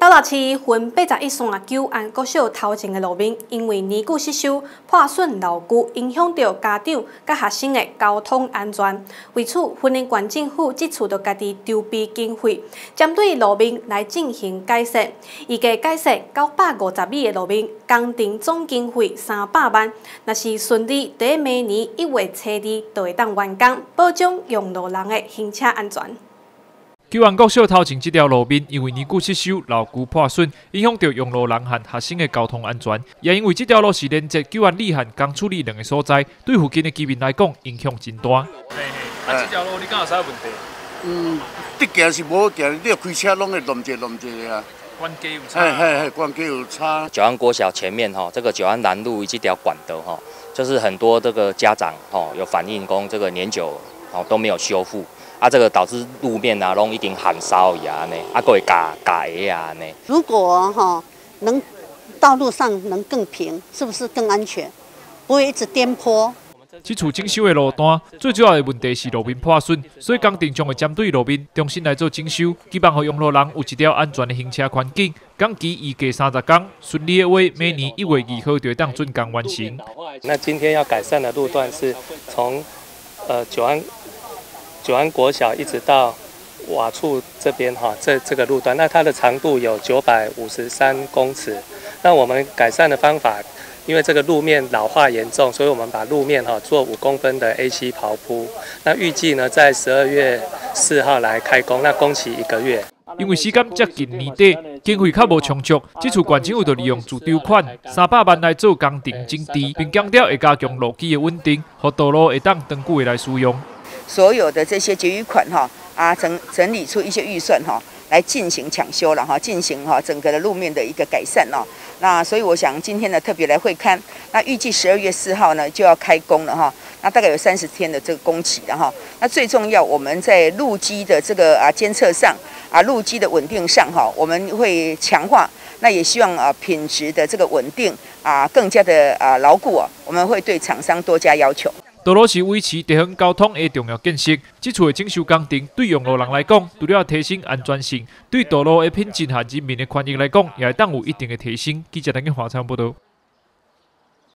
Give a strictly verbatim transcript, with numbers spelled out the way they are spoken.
高达市分八十一线九安国小头前的路面，因为年久失修、破损老旧，影响到家长甲学生的交通安全。为此，云林县政府即次就家己筹备经费，针对路面来进行改善。预计改善九百五十米的路面，工程总经费三百万。若是顺利，在明年一月初二就会当完工，保障用路人的行车安全。 九安国小头前这条路面，因为年久失修、老旧破损，影响到用路人和学生的交通安全。也因为这条路是连接九安里和江厝里两个所在，对附近的居民来讲影响真大。嘿嘿，啊，这条路你敢有啥问题？ 嗯，得行是无行，你要开车拢会弄者弄者的啊。 关机有差。 嘿嘿嘿，关机有差。 九安国小前面哈，这个九安南路这条管道哈，就是很多这个家长哈有反映讲，这个年久哦都没有修复。 啊，这个导致路面啊，拢已经含沙呀呢，啊，各会嘎嘎呀呢。 如果哈能道路上能更平，是不是更安全？不会一直颠簸。 这次整修的路段，最主要的问题是路面破损，所以工程将会针对路面重新来做整修，希望让用路人有一条安全的行车环境。工期预计三十天，顺利的话，明年一月二号就会当竣工完成。 那今天要改善的路段是从呃九安。 九安国小一直到瓦处这边哈，这这个路段，那它的长度有九百五十三公尺。那我们改善的方法，因为这个路面老化严重，所以我们把路面哈做五公分的 A 七 刨铺。那预计呢在十二月四号来开工，那工期一个月。 因为时间接近年底，经费较无充足，这次县政府就利用自筹款三百万来做工程整治，并强调会加强路基的稳定，和道路会当长久的来使用。 所有的这些结余款哈啊整整理出一些预算哈来进行抢修了哈，进行哈整个的路面的一个改善哦。那所以我想今天呢特别来会勘，那预计十二月四号呢就要开工了哈，那大概有三十天的这个工期了哈。那最重要我们在路基的这个啊监测上啊路基的稳定上哈，我们会强化，那也希望啊品质的这个稳定啊更加的啊牢固啊，我们会对厂商多加要求。 道路是维持地方交通的重要建设。这次的整修工程对用路人来讲，除了提升安全性，对道路的品质和人民的权益来讲，也会当有一定的提升。记者陈金华采访报道。